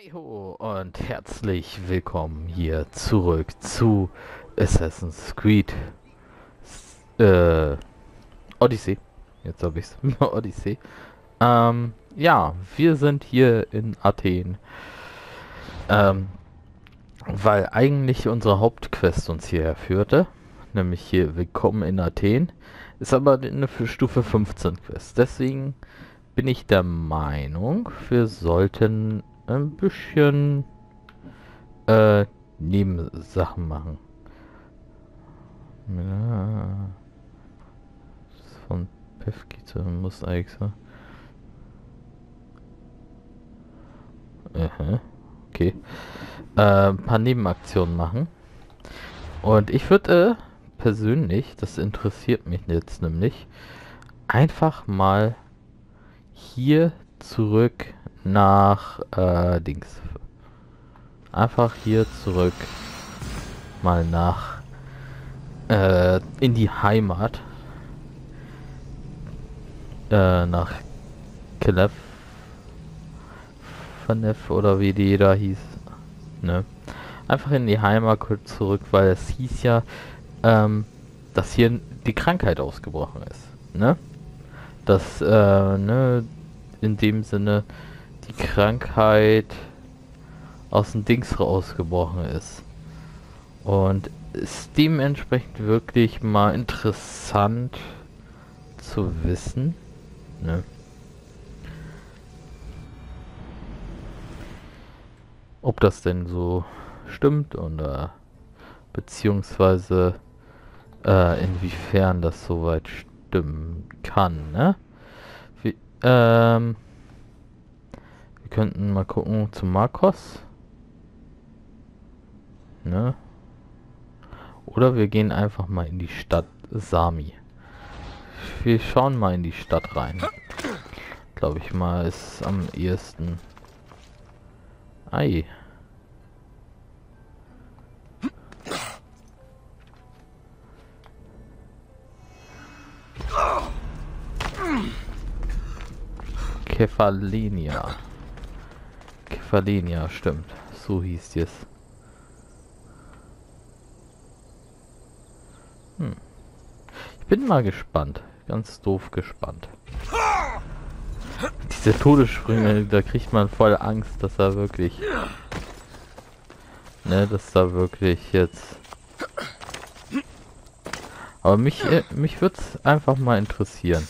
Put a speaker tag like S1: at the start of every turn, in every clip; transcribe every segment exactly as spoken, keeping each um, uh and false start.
S1: Hallo und herzlich willkommen hier zurück zu Assassin's Creed äh, Odyssey. Jetzt habe ich's. Odyssey. Ähm, ja, wir sind hier in Athen. Ähm, weil eigentlich unsere Hauptquest uns hierher führte. Nämlich hier Willkommen in Athen. Ist aber eine für Stufe fünfzehn Quest. Deswegen bin ich der Meinung, wir sollten ein bisschen äh, Nebensachen machen. Ja. Von Pefkice muss eigentlich so. Aha. Okay. Äh, ein paar Nebenaktionen machen. Und ich würde äh, persönlich, das interessiert mich jetzt nämlich, einfach mal hier zurück nach äh, Dings. Einfach hier zurück mal nach äh, in die Heimat. Äh, nach Kelev Vanef oder wie die da hieß. Ne? Einfach in die Heimat kurz zurück, weil es hieß ja, ähm, dass hier die Krankheit ausgebrochen ist. Ne? Dass, äh, ne, in dem Sinne die Krankheit aus dem Dings rausgebrochen ist. Und ist dementsprechend wirklich mal interessant zu wissen. Ne? Ob das denn so stimmt oder beziehungsweise äh, inwiefern das soweit stimmen kann, ne? Wir, ähm, wir könnten mal gucken zu Marcos, ne? Oder wir gehen einfach mal in die Stadt Sami. Wir schauen mal in die Stadt rein. Glaube ich mal, ist am ehesten. Ei. Kefalonia. Kefalonia, stimmt. So hieß es. Hm. Ich bin mal gespannt. Ganz doof gespannt. Diese Todessprünge, da kriegt man voll Angst, dass er wirklich... Ne, dass da wirklich jetzt... Aber mich, äh, mich würde es einfach mal interessieren.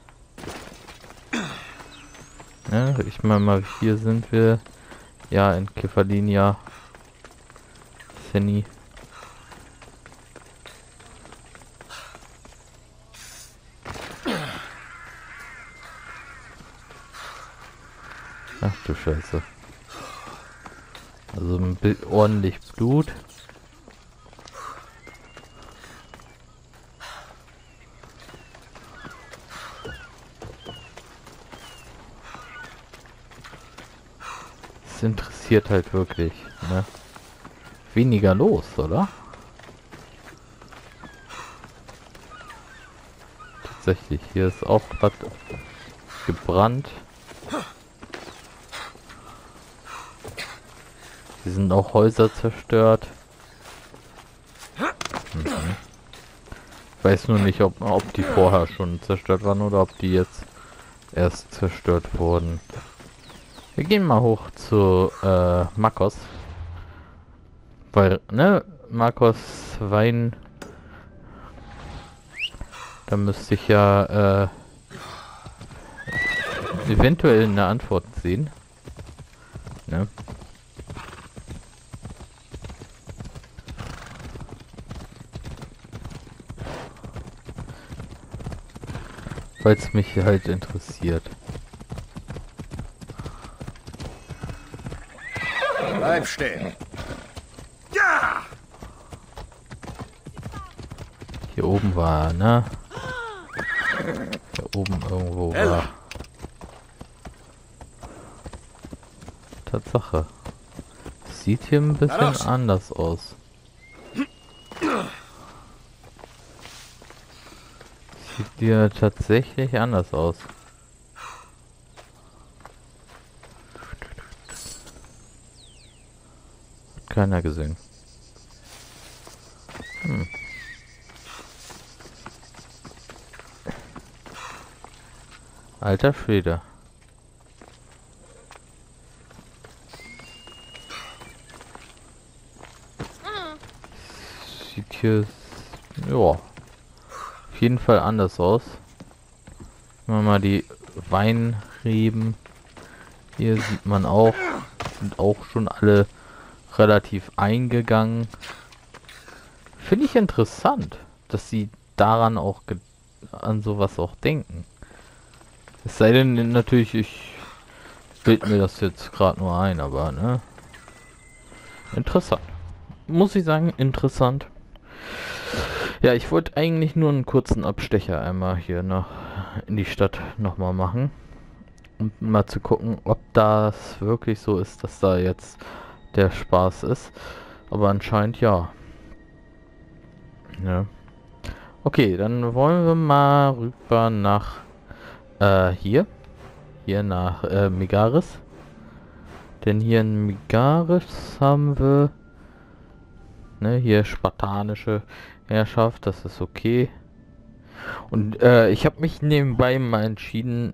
S1: Ja, ich meine mal, hier sind wir. Ja, in Kefalonia. Senni. Ach du Scheiße. Also ein bisschen ordentlich Blut. Das interessiert halt wirklich, ne? Weniger los, oder? Tatsächlich, hier ist auch was gebrannt. Hier sind auch Häuser zerstört. Mhm. Ich weiß nur nicht, ob, ob die vorher schon zerstört waren oder ob die jetzt erst zerstört wurden. Wir gehen mal hoch zu äh, Marcos. Weil, ne, Marcos Wein. Da müsste ich ja äh, eventuell eine Antwort sehen. Ne? Weil es mich halt interessiert.
S2: Bleib stehen. Ja!
S1: Hier oben war, ne? Hier oben irgendwo war. Tatsache. Sieht hier ein bisschen anders aus. Sieht hier tatsächlich anders aus. keiner gesehen. Hm. Alter Schwede. Sieht hier, ja, auf jeden Fall anders aus. Wenn man mal die Weinreben hier sieht man auch, sind auch schon alle relativ eingegangen. Finde ich interessant, dass sie daran auch an sowas auch denken. Es sei denn natürlich, ich bild mir das jetzt gerade nur ein, aber ne, interessant. Muss ich sagen, interessant. Ja, ich wollte eigentlich nur einen kurzen Abstecher einmal hier nach in die Stadt nochmal machen. Um mal zu gucken, ob das wirklich so ist, dass da jetzt der Spaß ist. Aber anscheinend ja. Ja. Okay, dann wollen wir mal rüber nach äh, hier. Hier nach äh, Megaris. Denn hier in Megaris haben wir ne, hier spartanische Herrschaft, das ist okay. Und äh, ich habe mich nebenbei mal entschieden,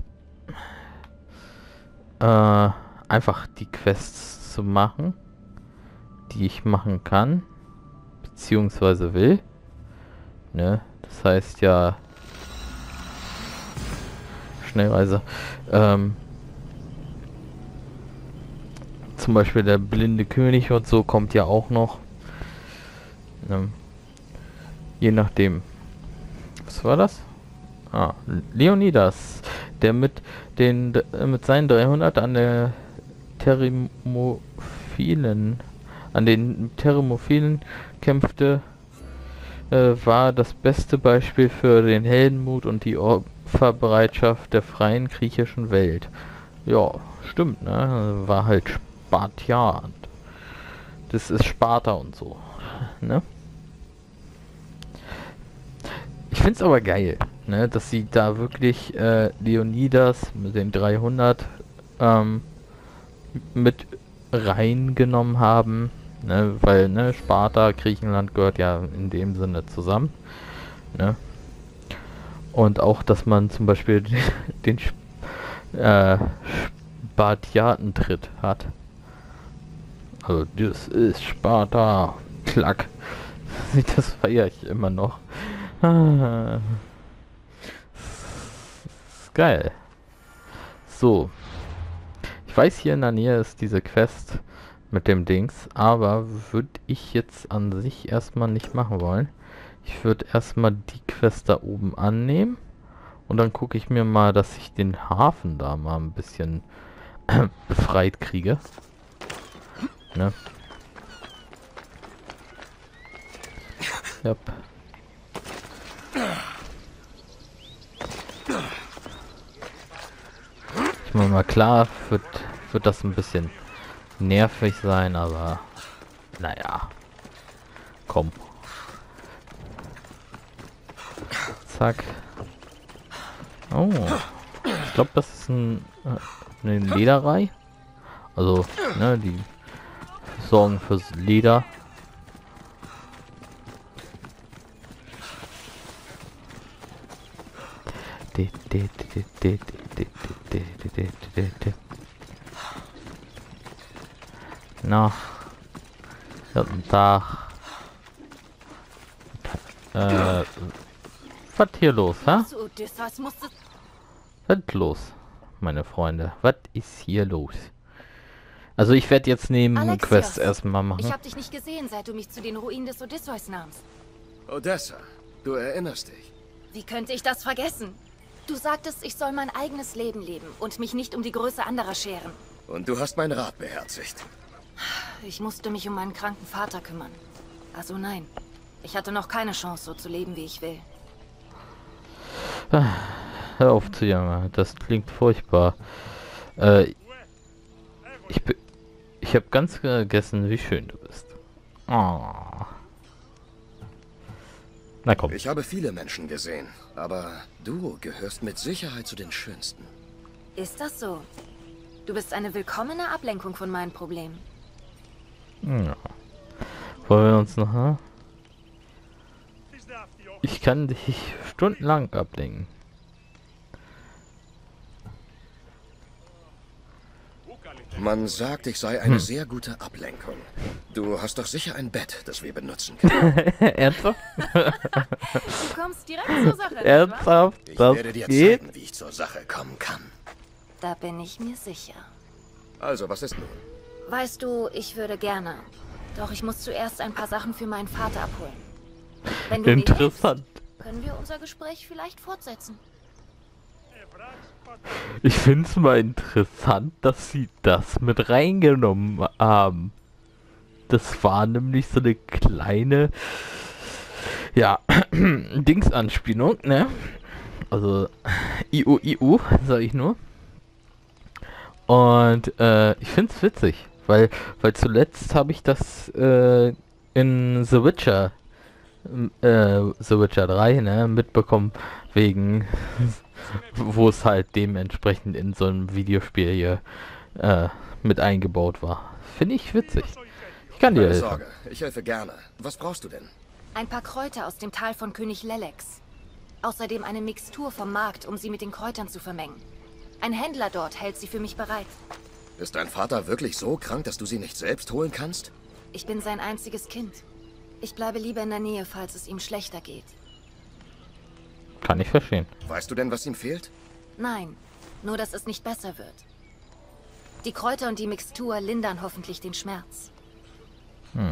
S1: äh, einfach die Quests zu machen, die ich machen kann, beziehungsweise will. Ne, das heißt ja Schnellreise. Ähm, zum Beispiel der blinde König und so kommt ja auch noch. Ne, je nachdem. Was war das? Ah, Leonidas, der mit den mit seinen dreihundert an der Thermophilen an den Thermophilen kämpfte, äh, war das beste Beispiel für den Heldenmut und die Opferbereitschaft der freien griechischen Welt. Ja, stimmt, ne? War halt Spartian. Das ist Sparta und so, ne? Ich find's aber geil, ne, dass sie da wirklich äh, Leonidas mit den dreihundert ähm, mit reingenommen haben, ne, weil ne, Sparta, Griechenland gehört ja in dem Sinne zusammen, ne, und auch, dass man zum Beispiel den äh, Spartiatentritt hat, also das ist Sparta, klack, das feiere ich immer noch. Ah. Ist geil. So. Ich weiß, hier in der Nähe ist diese Quest mit dem Dings, aber würde ich jetzt an sich erstmal nicht machen wollen. Ich würde erstmal die Quest da oben annehmen und dann gucke ich mir mal, dass ich den Hafen da mal ein bisschen befreit kriege. Ne? Yep. Ich meine mal, klar wird, wird das ein bisschen nervig sein, aber naja, komm. Zack. Oh, ich glaube, das ist ein, eine Lederei. Also, ne, die sorgen fürs Leder. Na, guten Tag. Äh, was hier los, hä? Was los, meine Freunde? Was ist hier los? Also ich werde jetzt neben
S3: Alexios,
S1: Quests erstmal machen.
S3: Ich habe dich nicht gesehen, seit du mich zu den Ruinen des Odysseus nahmst.
S2: Odessa, du erinnerst dich.
S3: Wie könnte ich das vergessen? Du sagtest, ich soll mein eigenes Leben leben und mich nicht um die Größe anderer scheren.
S2: Und du hast meinen Rat beherzigt.
S3: Ich musste mich um meinen kranken Vater kümmern. Also nein, ich hatte noch keine Chance, so zu leben, wie ich will.
S1: Hör auf zu jammern, das klingt furchtbar. Äh, ich bin, ich habe ganz vergessen, wie schön du bist. Oh. Na komm.
S2: Ich habe viele Menschen gesehen, aber du gehörst mit Sicherheit zu den schönsten.
S3: Ist das so? Du bist eine willkommene Ablenkung von meinen Problemen.
S1: Ja. Wollen wir uns noch... Hm? Ich kann dich stundenlang ablenken.
S2: Man sagt, ich sei eine
S1: Hm.
S2: sehr gute Ablenkung. Du hast doch sicher ein Bett, das wir benutzen können.
S1: Ernsthaft?
S3: Du kommst direkt zur Sache, nicht wahr?
S1: Ernsthaft?
S2: Ich
S1: Das
S2: werde dir
S1: geht?
S2: zeigen, wie ich zur Sache kommen kann.
S3: Da bin ich mir sicher.
S2: Also, was ist nun?
S3: Weißt du, ich würde gerne. Doch ich muss zuerst ein paar Sachen für meinen Vater abholen. Wenn du mir
S1: Interessant.
S3: hilfst, können wir unser Gespräch vielleicht fortsetzen.
S1: Ich finde es mal interessant, dass sie das mit reingenommen haben. Das war nämlich so eine kleine, ja, Dingsanspielung, ne? Also, I U I U, sag ich nur. Und äh, ich finde es witzig, weil, weil zuletzt habe ich das äh, in The Witcher, äh, The Witcher drei, ne, mitbekommen, wegen, wo es halt dementsprechend in so einem Videospiel hier äh, mit eingebaut war. Finde ich witzig. Ich kann dir
S2: Keine
S1: helfen.
S2: Sorge, ich helfe gerne. Was brauchst du denn?
S3: Ein paar Kräuter aus dem Tal von König Lelex. Außerdem eine Mixtur vom Markt, um sie mit den Kräutern zu vermengen. Ein Händler dort hält sie für mich bereit.
S2: Ist dein Vater wirklich so krank, dass du sie nicht selbst holen kannst?
S3: Ich bin sein einziges Kind. Ich bleibe lieber in der Nähe, falls es ihm schlechter geht.
S1: Kann ich verstehen.
S2: Weißt du denn, was ihm fehlt?
S3: Nein, nur dass es nicht besser wird. Die Kräuter und die Mixtur lindern hoffentlich den Schmerz.
S1: Hm.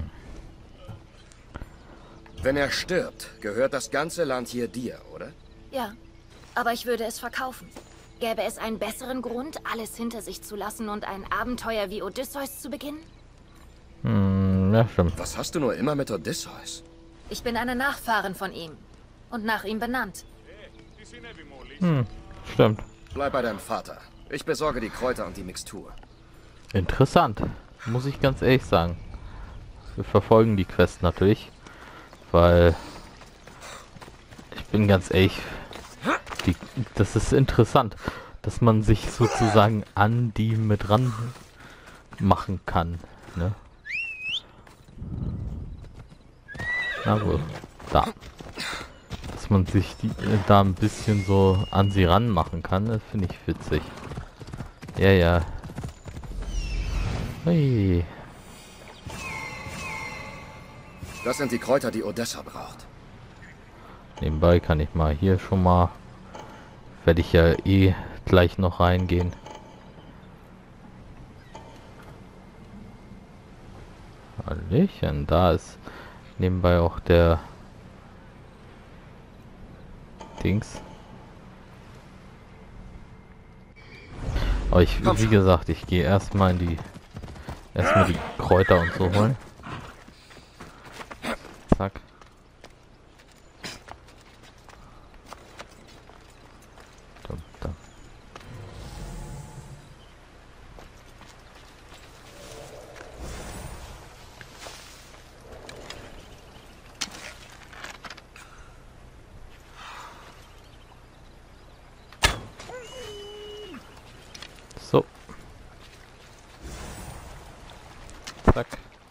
S2: Wenn er stirbt, gehört das ganze Land hier dir, oder?
S3: Ja, aber ich würde es verkaufen. Gäbe es einen besseren Grund, alles hinter sich zu lassen und ein Abenteuer wie Odysseus zu beginnen?
S1: Hm, ja, stimmt.
S2: Was hast du nur immer mit Odysseus?
S3: Ich bin eine Nachfahrin von ihm. Und nach ihm benannt.
S1: Hm, stimmt.
S2: Bleib bei deinem Vater. Ich besorge die Kräuter und die Mixtur.
S1: Interessant. Muss ich ganz ehrlich sagen. Wir verfolgen die Quest natürlich. Weil... Ich bin ganz ehrlich... Die, das ist interessant, dass man sich sozusagen an die mit ran machen kann, ne? Na wohl, da. Dass man sich die äh, da ein bisschen so an sie ranmachen kann, das finde ich witzig. Ja, ja. Hui.
S2: Das sind die Kräuter, die Odessa braucht.
S1: Nebenbei kann ich mal hier schon mal... Werde ich ja eh gleich noch reingehen. Hallöchen, da ist nebenbei auch der Dings. Aber ich, wie gesagt, ich gehe erstmal in die erstmal die Kräuter und so holen. Zack. Dum, dum. So. Zack.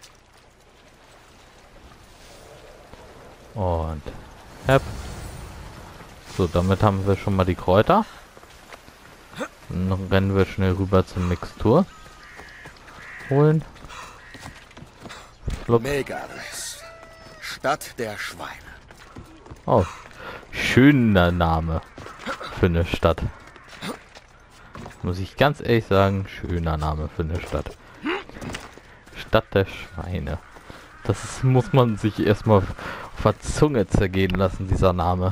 S1: Und hep. So, damit haben wir schon mal die Kräuter. Dann rennen wir schnell rüber zur Mixtur. Holen. Flupp.
S2: Megaris. Stadt der Schweine.
S1: Oh. Schöner Name für eine Stadt. Muss ich ganz ehrlich sagen, schöner Name für eine Stadt. Stadt der Schweine. Das ist, muss man sich erstmal auf der Zunge zergehen lassen, dieser Name.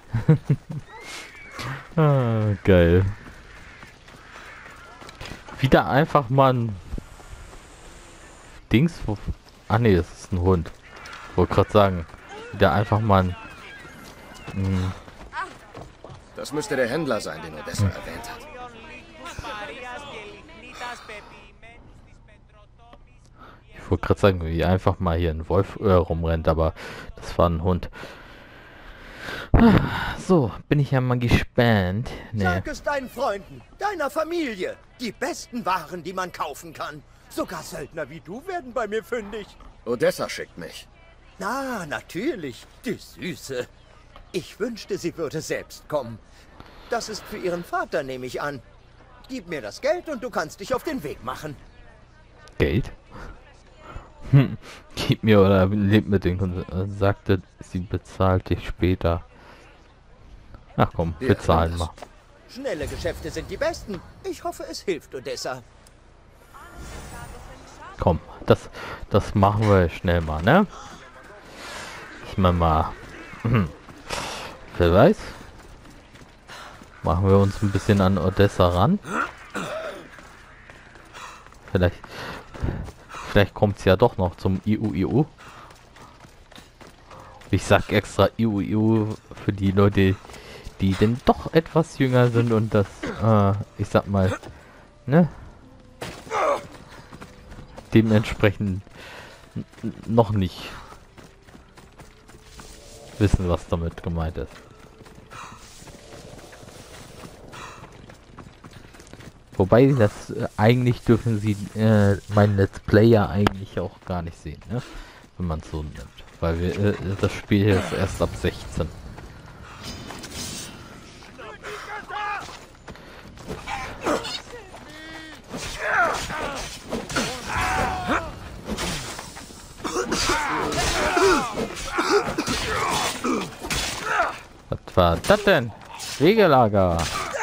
S1: Ah, geil. Wieder einfach mal ein Dings, wo... Ah ne, das ist ein Hund. Wollte gerade sagen. Wieder einfach mal ein... Mh,
S2: Das müsste der Händler sein, den Odessa erwähnt hat.
S1: ich wollte gerade sagen, wie einfach mal hier ein Wolf äh, rumrennt, aber das war ein Hund. So, bin ich ja mal gespannt. Nee.
S4: Sag es deinen Freunden, deiner Familie. Die besten Waren, die man kaufen kann. Sogar Söldner wie du werden bei mir fündig.
S2: Odessa schickt mich.
S4: Na, natürlich, die Süße. Ich wünschte, sie würde selbst kommen. Das ist für ihren Vater, nehme ich an. Gib mir das Geld und du kannst dich auf den Weg machen.
S1: Geld? Hm. Gib mir oder lebt mit den Kon sagte, sie bezahlt dich später. Ach komm,
S2: Wir
S1: bezahlen
S2: hören
S1: mal.
S4: Schnelle Geschäfte sind die besten. Ich hoffe, es hilft Odessa.
S1: Komm, das, das machen wir schnell mal, ne? Ich meine mal, hm, wer weiß, machen wir uns ein bisschen an Odessa ran. Vielleicht, vielleicht kommt es ja doch noch zum I U I U. Ich sag extra I U I U für die Leute, die denn doch etwas jünger sind und das, äh, ich sag mal, ne? Dementsprechend noch nicht wissen, was damit gemeint ist. Wobei, das äh, eigentlich dürfen sie äh, meinen Let's Player eigentlich auch gar nicht sehen, ne? Wenn man es so nimmt. Weil wir äh, das Spiel hier ist erst ab sechzehn. Was war das denn? Wegelager.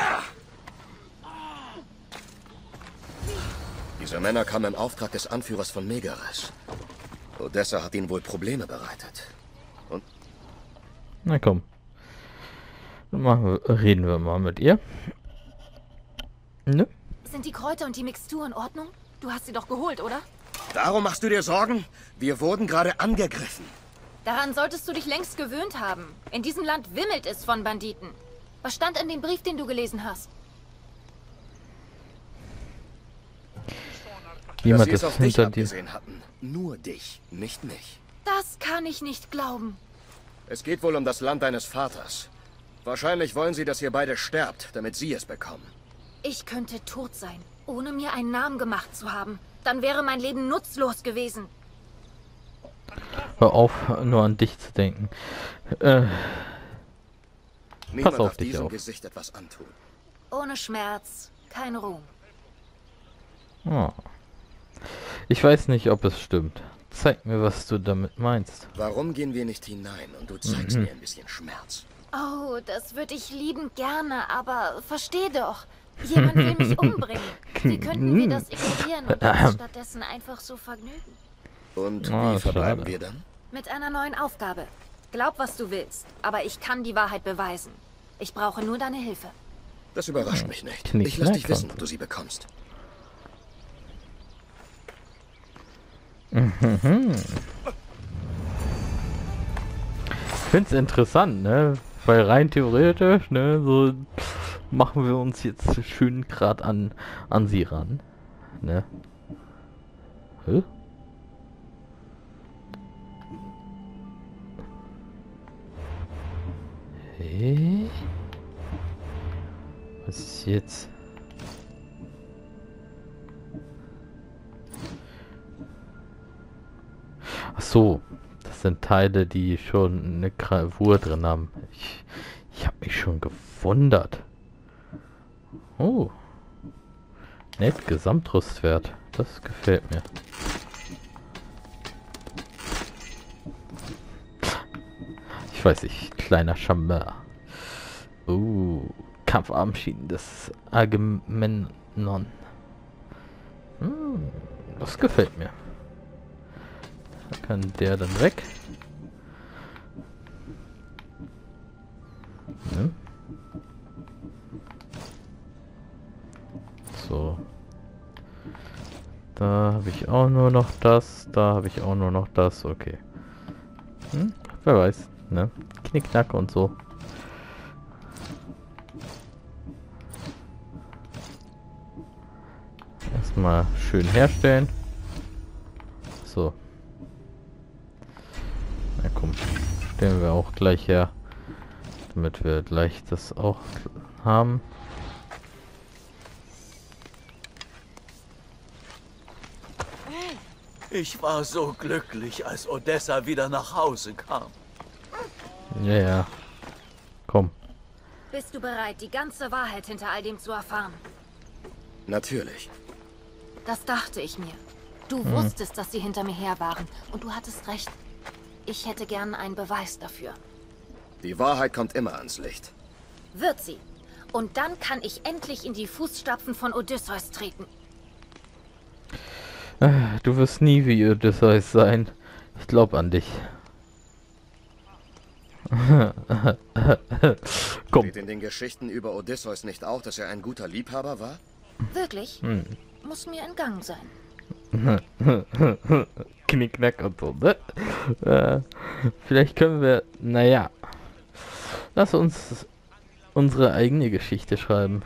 S2: Diese Männer kamen im Auftrag des Anführers von Megares. Odessa hat ihnen wohl Probleme bereitet. Und
S1: Na komm. Dann machen wir, reden wir mal mit ihr. Ne?
S3: Sind die Kräuter und die Mixtur in Ordnung? Du hast sie doch geholt, oder?
S2: darum machst du dir Sorgen? Wir wurden gerade angegriffen.
S3: Daran solltest du dich längst gewöhnt haben. In diesem Land wimmelt es von Banditen. Was stand in dem Brief, den du gelesen hast?
S1: Jemand
S2: Dass sie es
S1: ist
S2: auf dich
S1: hinter dir.
S2: abgesehen hatten. Nur dich, nicht mich.
S3: Das kann ich nicht glauben.
S2: Es geht wohl um das Land deines Vaters. Wahrscheinlich wollen sie, dass ihr beide sterbt, damit sie es bekommen.
S3: Ich könnte tot sein, ohne mir einen Namen gemacht zu haben. Dann wäre mein Leben nutzlos gewesen.
S1: Hör auf, nur an dich zu denken. Äh,
S2: Niemand
S1: auf
S2: darf
S1: dich
S2: diesem
S1: auf.
S2: Gesicht etwas antun.
S3: Ohne Schmerz, kein Ruhm.
S1: oh. Ich weiß nicht, ob es stimmt. Zeig mir, was du damit meinst.
S2: Warum gehen wir nicht hinein und du zeigst
S1: Mhm.
S2: mir ein bisschen Schmerz?
S3: Oh, das würde ich liebend gerne, aber versteh doch. Jemand will mich umbringen. Wie könnten wir das ignorieren und uns stattdessen einfach so vergnügen?
S2: Und
S1: Oh,
S2: wie verbleiben
S1: schade.
S2: wir dann?
S3: Mit einer neuen Aufgabe. Glaub, was du willst, aber ich kann die Wahrheit beweisen. Ich brauche nur deine Hilfe.
S2: Das überrascht mich nicht.
S1: Knick,
S2: Ich lass dich
S1: knack,
S2: wissen,
S1: Franz.
S2: ob du sie bekommst.
S1: Ich find's interessant, ne? Weil rein theoretisch, ne, so machen wir uns jetzt schön grad an, an sie ran. Ne? Hä? Hey? Was ist jetzt? Ach so, das sind Teile, die schon eine Gravur drin haben. Ich, ich habe mich schon gewundert. Oh. Nett, Gesamtrüstwert. Das gefällt mir. Ich weiß nicht, kleiner Chamber. Oh, Kampfarmschienen des Agamemnon. Hm, das gefällt mir. Da kann der dann weg. Ne? So. Da habe ich auch nur noch das. Da habe ich auch nur noch das. Okay. Hm? Wer weiß. Ne? Knickknack und so. Erstmal schön herstellen. So. Na komm. Stellen wir auch gleich her. Damit wir gleich das auch haben.
S5: Ich war so glücklich, als Odessa wieder nach Hause kam.
S1: Ja, ja. Komm.
S3: Bist du bereit, die ganze Wahrheit hinter all dem zu erfahren?
S2: Natürlich.
S3: Das dachte ich mir. Du wusstest, dass sie hinter mir her waren. Und du hattest recht. Ich hätte gern einen Beweis dafür.
S2: Die Wahrheit kommt immer ans Licht.
S3: Wird sie. Und dann kann ich endlich in die Fußstapfen von Odysseus treten.
S1: Du wirst nie wie Odysseus sein. Ich glaube an dich. Komm.
S2: Steht in den Geschichten über Odysseus nicht auch, dass er ein guter Liebhaber war?
S3: Wirklich?
S1: Hm.
S3: Muss mir entgangen sein.
S1: Knickknack und so, ne? Äh, vielleicht können wir, naja, lass uns unsere eigene Geschichte schreiben.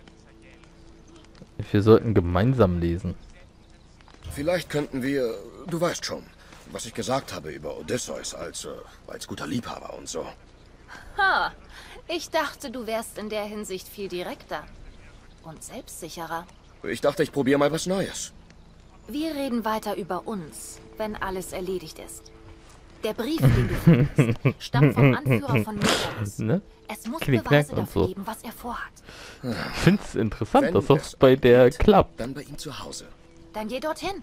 S1: Wir sollten gemeinsam lesen.
S2: Vielleicht könnten wir, du weißt schon, was ich gesagt habe über Odysseus als, äh, als guter Liebhaber und so.
S3: Ha, ich dachte, du wärst in der Hinsicht viel direkter und selbstsicherer.
S2: Ich dachte, ich probiere mal was Neues.
S3: Wir reden weiter über uns, wenn alles erledigt ist. Der Brief, den du findest, stammt vom Anführer von Megaris.
S1: Ne?
S3: Es muss
S1: Knickknack
S3: Beweise
S1: und
S3: dafür
S1: so.
S3: geben, was er vorhat.
S1: Ich finde es interessant,
S2: Wenn
S1: dass das
S2: es
S1: bei der
S2: geht,
S1: klappt.
S2: Dann bei ihm zu Hause.
S3: Dann geh dorthin.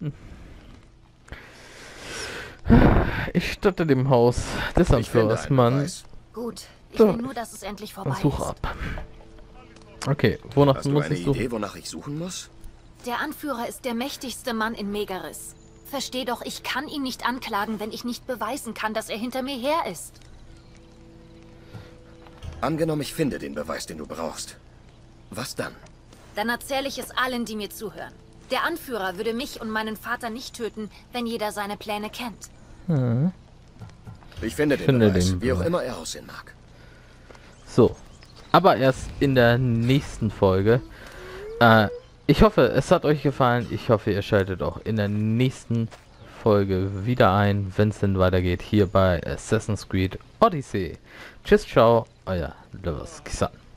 S1: Ich statte dem Haus des
S2: Ich finde
S1: Anführers,
S2: einen
S1: Mann.
S2: Beweis.
S3: Gut, ich
S1: So.
S3: will nur, dass es endlich vorbei
S1: Und suche
S3: ist.
S1: ab. Okay, wonach
S2: Hast du
S1: muss
S2: eine
S1: ich suchen?
S2: Idee, wonach ich suchen muss?
S3: Der Anführer ist der mächtigste Mann in Megaris. Versteh doch, ich kann ihn nicht anklagen, wenn ich nicht beweisen kann, dass er hinter mir her ist.
S2: Angenommen, ich finde den Beweis, den du brauchst. Was dann?
S3: Dann erzähle ich es allen, die mir zuhören. Der Anführer würde mich und meinen Vater nicht töten, wenn jeder seine Pläne kennt.
S1: Hm.
S2: Ich finde den
S1: Finde
S2: Beweis,
S1: den
S2: wie auch
S1: Beweis.
S2: immer er aussehen mag.
S1: So, aber erst in der nächsten Folge. Äh, ich hoffe, es hat euch gefallen. Ich hoffe, ihr schaltet auch in der nächsten Folge wieder ein, wenn es denn weitergeht, hier bei Assassin's Creed Odyssey. Tschüss, ciao, euer Lewis Kisan.